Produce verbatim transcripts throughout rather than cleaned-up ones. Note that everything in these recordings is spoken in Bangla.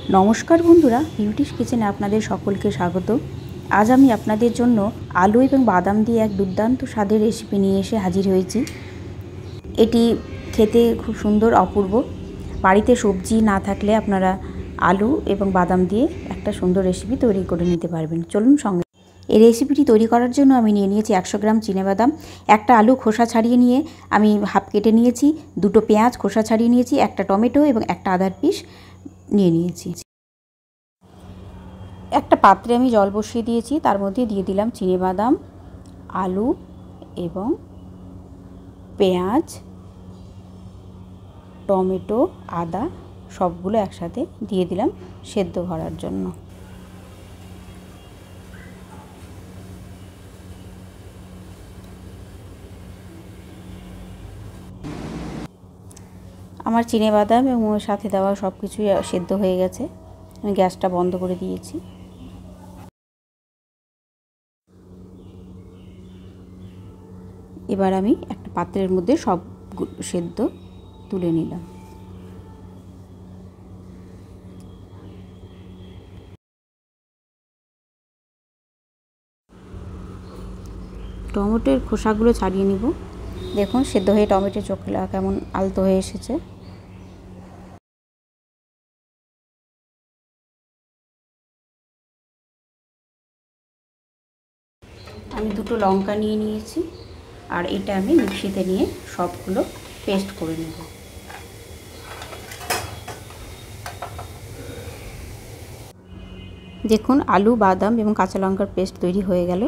নমস্কার বন্ধুরা, বিউটিস কিচেনে আপনাদের সকলকে স্বাগত। আজ আমি আপনাদের জন্য আলু এবং বাদাম দিয়ে এক দুর্দান্ত স্বাদের রেসিপি নিয়ে এসে হাজির হয়েছি। এটি খেতে খুব সুন্দর, অপূর্ব। বাড়িতে সবজি না থাকলে আপনারা আলু এবং বাদাম দিয়ে একটা সুন্দর রেসিপি তৈরি করে নিতে পারবেন। চলুন সঙ্গে। এই রেসিপিটি তৈরি করার জন্য আমি নিয়ে নিয়েছি একশো গ্রাম চিনেবাদাম, একটা আলু খোসা ছাড়িয়ে নিয়ে আমি হাফ কেটে নিয়েছি, দুটো পেঁয়াজ খোসা ছাড়িয়ে নিয়েছি, একটা টমেটো এবং একটা আদার পিস নিয়ে নিয়েছি। একটা পাত্রে আমি জল বসিয়ে দিয়েছি, তার মধ্যে দিয়ে দিলাম চিনেবাদাম, আলু এবং পেঁয়াজ, টমেটো, আদা সবগুলো একসাথে দিয়ে দিলাম সেদ্ধ করার জন্য। আমার চিনেবাদাম এবং ওর সাথে দেওয়া সব কিছুই সেদ্ধ হয়ে গেছে। আমি গ্যাসটা বন্ধ করে দিয়েছি। এবার আমি একটা পাত্রের মধ্যে সব সেদ্ধ তুলে নিলাম। টমেটোর খোসাগুলো ছাড়িয়ে নিব। দেখুন সেদ্ধ হয়ে টমেটোর চোখলা কেমন আলতো হয়ে এসেছে। আমি দুটো লঙ্কা নিয়ে নিয়েছি, আর এটা আমি মিক্সিতে নিয়ে সবগুলো পেস্ট করে নেব। দেখুন আলু, বাদাম এবং কাঁচা লঙ্কার পেস্ট তৈরি হয়ে গেল।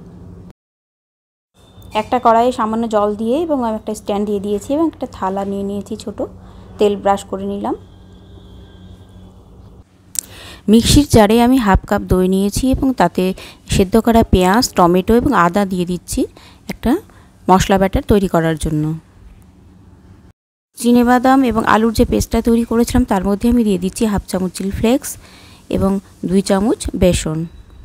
একটা কড়াইয়ে সামান্য জল দিয়ে এবং আমি একটা স্ট্যান্ড দিয়ে দিয়েছি এবং একটা থালা নিয়ে নিয়েছি ছোট, তেল ব্রাশ করে নিলাম। মিক্সির জারে আমি হাফ কাপ দই নিয়েছি এবং তাতে সেদ্ধ করা পেঁয়াজ, টমেটো এবং আদা দিয়ে দিচ্ছি একটা মশলা ব্যাটার তৈরি করার জন্য। চিনেবাদাম এবং আলুর যে পেস্টটা তৈরি করেছিলাম তার মধ্যে আমি দিয়ে দিচ্ছি হাফ চামচ চিলি ফ্লেক্স এবং দুই চামচ বেসন।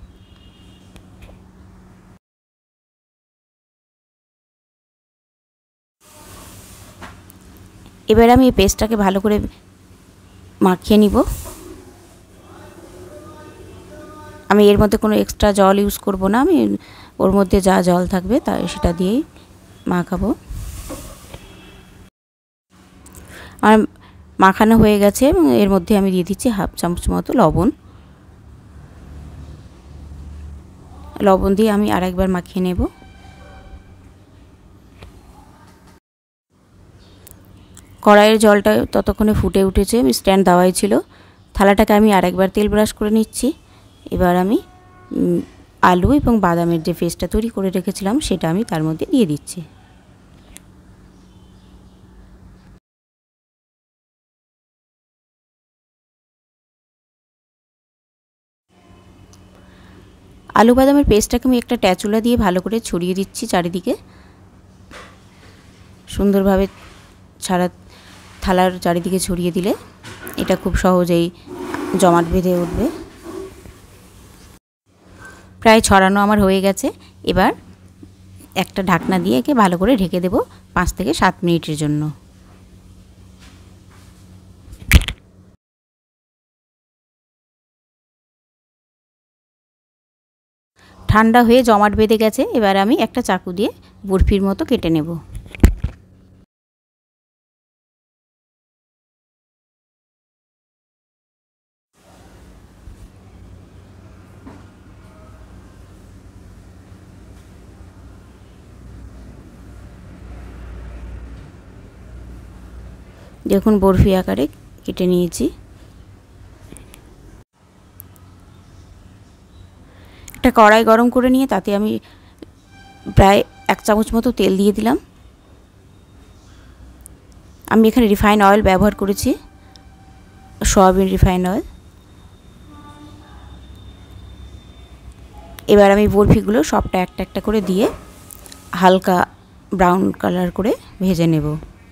এবার আমি এই পেস্টটাকে ভালো করে মাখিয়ে নিব। আমি এর মধ্যে কোনো এক্সট্রা জল ইউজ করব না, আমি ওর মধ্যে যা জল থাকবে তা সেটা দিয়েই মাখাবো। আর মাখানো হয়ে গেছে এবং এর মধ্যে আমি দিয়ে দিচ্ছি হাফ চামচ মতো লবণ। লবণ দিয়ে আমি আরেকবার মাখিয়ে নেব। কড়াইয়ের জলটা ততক্ষণে ফুটে উঠেছে, আমি স্ট্যান্ড দেওয়াই ছিল। থালাটাকে আমি আরেকবার তেল ব্রাশ করে নিচ্ছি। এবার আমি আলু এবং বাদামের যে পেস্টটা তৈরি করে রেখেছিলাম সেটা আমি তার মধ্যে দিয়ে দিচ্ছি। আলু বাদামের পেস্টটাকে আমি একটা ট্যাচুলা দিয়ে ভালো করে ছড়িয়ে দিচ্ছি চারিদিকে। সুন্দরভাবে ছাড়া থালার চারিদিকে ছড়িয়ে দিলে এটা খুব সহজেই জমাট বেঁধে উঠবে। প্রায় ছড়ানো আমার হয়ে গেছে। এবার একটা ঢাকনা দিয়ে একে ভালো করে ঢেকে দেব পাঁচ থেকে সাত মিনিটের জন্য। ঠান্ডা হয়ে জমাট বেঁধে গেছে। এবার আমি একটা চাকু দিয়ে বরফির মতো কেটে নেব। দেখুন বরফি আকারে কেটে নিয়েছি। একটা কড়াই গরম করে নিয়ে তাতে আমি প্রায় এক চামচ মতো তেল দিয়ে দিলাম। আমি এখানে রিফাইন অয়েল ব্যবহার করেছি, সয়াবিন রিফাইন অয়েল। এবার আমি বরফিগুলো সবটা একটা একটা করে দিয়ে হালকা ব্রাউন কালার করে ভেজে নেব।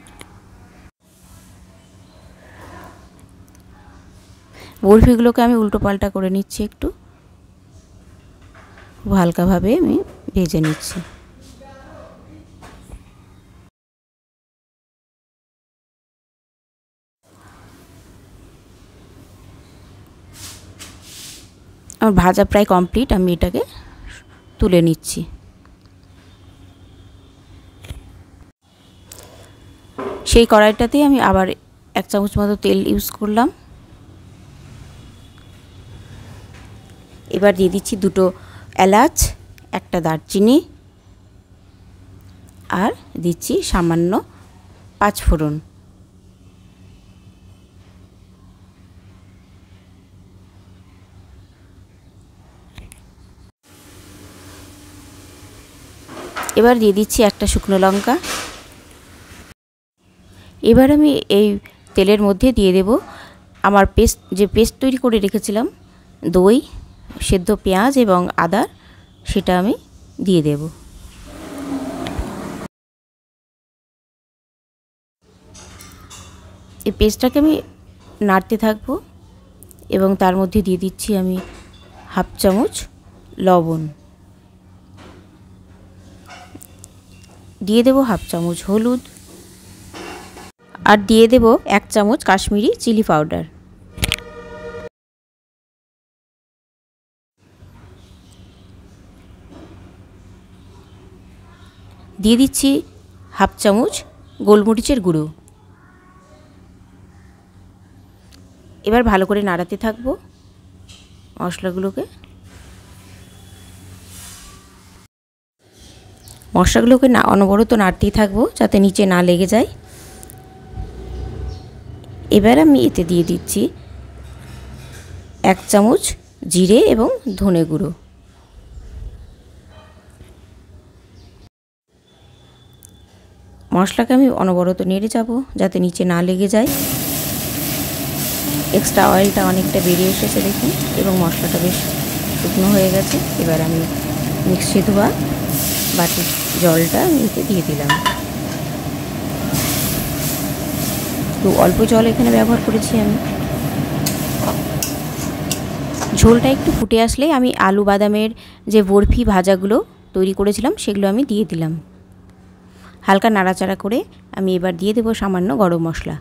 বরফিগুলোকে আমি উল্টো পাল্টা করে নিচ্ছি, একটু হালকাভাবে আমি ভেজে নিচ্ছি। আমার ভাজা প্রায় কমপ্লিট, আমি এটাকে তুলে নিচ্ছি। সেই কড়াইটাতেই আমি আবার এক চামচ মতো তেল ইউজ করলাম। এবার দিয়ে দিচ্ছি দুটো এলাচ, একটা দারচিনি, আর দিচ্ছি সামান্য পাঁচ ফোড়ন। এবার দিয়ে দিচ্ছি একটা শুকনো লঙ্কা। এবার আমি এই তেলের মধ্যে দিয়ে দেব আমার পেস্ট, যে পেস্ট তৈরি করে রেখেছিলাম, দই, সেদ্ধ পেঁয়াজ এবং আদা, সেটা আমি দিয়ে দেব। এই পেস্টটাকে আমি নাড়তে থাকবো এবং তার মধ্যে দিয়ে দিচ্ছি আমি হাফ চামচ লবণ, দিয়ে দেব হাফ চামচ হলুদ, আর দিয়ে দেব এক চামচ কাশ্মীরি চিলি পাউডার। দিয়ে দিচ্ছি হাফ চামচ গোলমরিচের গুঁড়ো। এবার ভালো করে নাড়াতে থাকবো মশলাগুলোকে। মশলাগুলোকে না অনবরত নাড়তেই থাকবো যাতে নিচে না লেগে যায়। এবার আমি এতে দিয়ে দিচ্ছি এক চামচ জিরে এবং ধনে গুঁড়ো। মশলাকে আমি অনবরত নেড়ে যাব যাতে নিচে না লেগে যায়। এক্সট্রা অয়েলটা অনেকটা বেরিয়ে এসেছে দেখুন, এবং মশলাটা বেশ শুকনো হয়ে গেছে। এবার আমি মিক্সি ধোয়া বাটির জলটা আমি এতে দিয়ে দিলাম। তো অল্প জল এখানে ব্যবহার করেছি আমি। ঝোলটা একটু ফুটে আসলে আমি আলু বাদামের যে বরফি ভাজাগুলো তৈরি করেছিলাম সেগুলো আমি দিয়ে দিলাম। হালকা নাড়াচাড়া করে আমি এবার দিয়ে দেবো সামান্য গরম মশলা।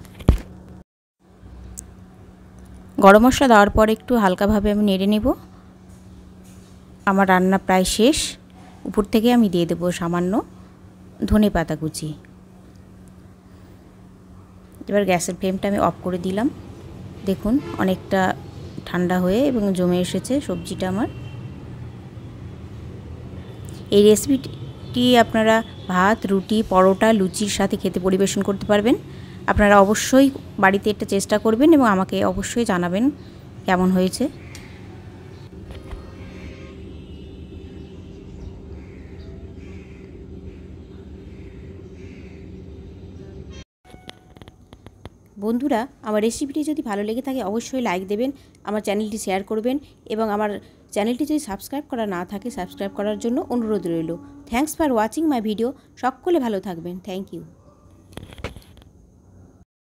গরম মশলা দেওয়ার পর একটু হালকাভাবে আমি নেড়ে নেব। আমার রান্না প্রায় শেষ। উপর থেকে আমি দিয়ে দেবো সামান্য ধনে পাতা কুচি। এবার গ্যাসের ফ্লেমটা আমি অফ করে দিলাম। দেখুন অনেকটা ঠান্ডা হয়ে এবং জমে এসেছে সবজিটা আমার। এই রেসিপিটি আপনারা ভাত, রুটি, পরোটা, লুচির সাথে খেতে পরিবেশন করতে পারবেন। আপনারা অবশ্যই বাড়িতে এটা চেষ্টা করবেন এবং আমাকে অবশ্যই জানাবেন কেমন হয়েছে। বন্ধুরা, আমার রেসিপিটি যদি ভালো লেগে থাকে অবশ্যই লাইক দেবেন, আমার চ্যানেলটি শেয়ার করবেন এবং আমার চ্যানেলটি যদি সাবস্ক্রাইব করা না থাকে সাবস্ক্রাইব করার জন্য অনুরোধ রইল। Thanks for watching my video. সকলে ভালো থাকবেন। Thank you.